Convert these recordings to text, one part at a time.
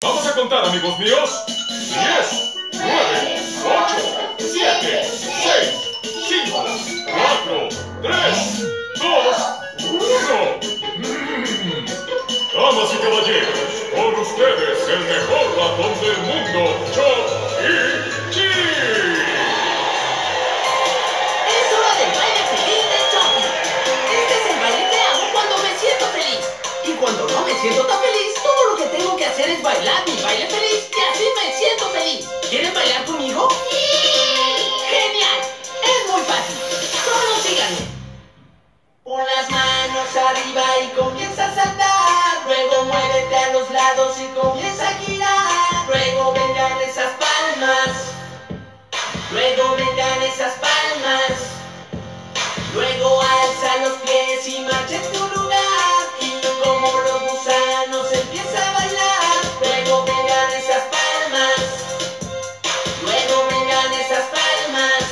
Vamos a contar, amigos míos. 10, 9, 8, 7, 6, 5, 4, 3, 2, 1. Damas y caballeros, con ustedes el mejor ratón del mundo, Chucky. Es hora del baile feliz de Chucky. Este es el baile que hago cuando me siento feliz. Y cuando no me siento tan feliz, todo lo que tengo que hacer es bailar mi baile feliz y así me siento feliz. ¿Quieren bailar conmigo? ¡Sí! ¡Genial! Es muy fácil. Solo síganme. Pon las manos arriba y comienza a saltar. Luego muévete a los lados y comienza a girar. Luego vengan esas palmas. Luego vengan esas palmas. Luego alza los pies y marcha en tu lugar. Y como los gusanos empieza a bailar. Luego vengan esas palmas. Luego vengan esas palmas.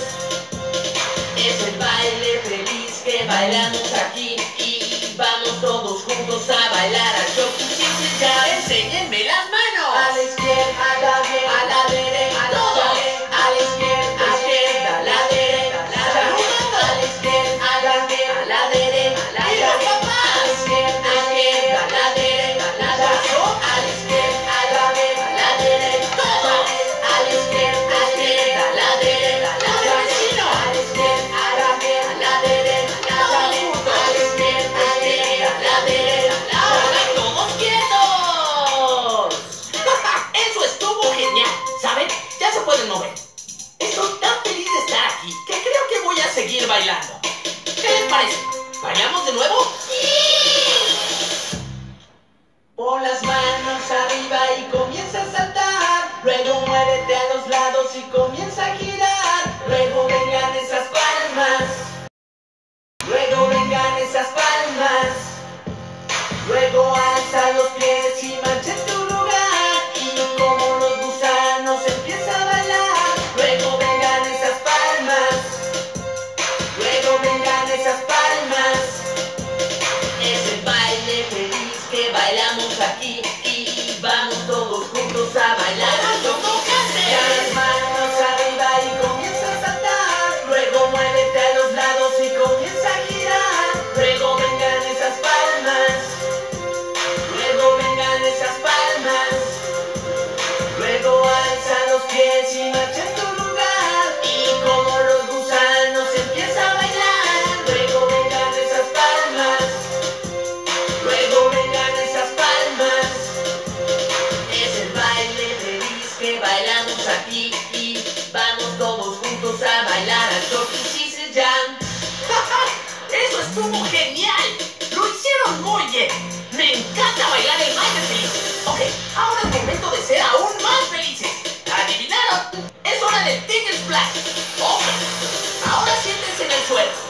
Es el baile feliz que bailamos aquí. Y vamos todos juntos a bailar a Chucky. Ya enséñenme las manos. A la izquierda, a la derecha, todos. A la izquierda, a la derecha, saludando. A la izquierda, a la derecha, y los papás. A la izquierda, a la derecha, a la izquierda, a la derecha, todos. A la izquierda, a la derecha, el vecino. A la izquierda, a la derecha, todos juntos. A la izquierda, a la derecha, ahora todos quietos. Eso estuvo genial. ¿Saben? Ya se pueden mover. Estoy tan feliz de estar aquí que creo que voy a seguir bailando. ¿Qué les parece? ¿Bailamos de nuevo? ¡Sí! Pon las manos arriba y comienza a saltar. Luego muévete a los lados y comienza a girar. Luego vengan esas palmas. Luego vengan esas palmas. Luego alza los pies y marcha en tu lugar. Y como los gusanos empieza a bailar. Luego vengan esas palmas. Luego vengan esas palmas. Es el baile feliz que bailamos aquí. Y vamos todos juntos a bailar. Las manos arriba y comienza a saltar. Luego muévete a los lados y comienza a girar. Luego vengan esas palmas. Luego vengan esas palmas. Luego alza los pies y marcha en tu lugar. Y como los gusanos empieza a bailar. Luego vengan esas palmas. Luego vengan esas palmas. Es el baile feliz que bailamos aquí. Y vamos todos juntos a bailar a Chucky Jam. ¡Eso estuvo genial! ¡Lo hicieron muy bien! ¡Me encanta bailar el baile feliz! Ok, ahora es momento de ser aún más felices. ¿Adivinaron? Es hora del Tingle Splash. Ok, ahora siéntense en el suelo.